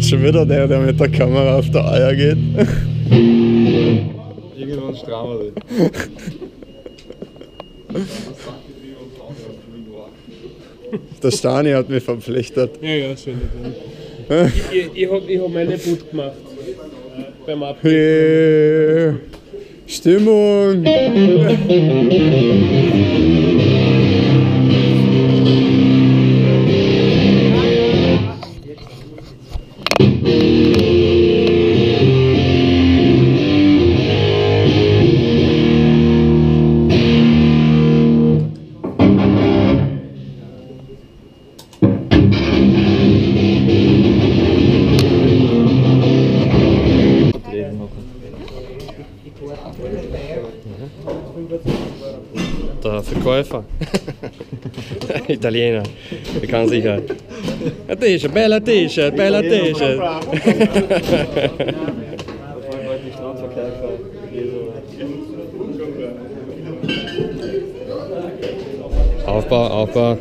schon wieder der mit der Kamera auf der Eier geht. Irgendwann strammer das. Der Stani hat mich verpflichtet. Ja, schön. Ich hab meine Boot gemacht. Beim Abgeben. Hey, Stimmung! Der Verkäufer. Italiener. Ich kann sicher. Ein T-Shirt, bella T-Shirt, bella T-Shirt. Aufbau, Aufbau.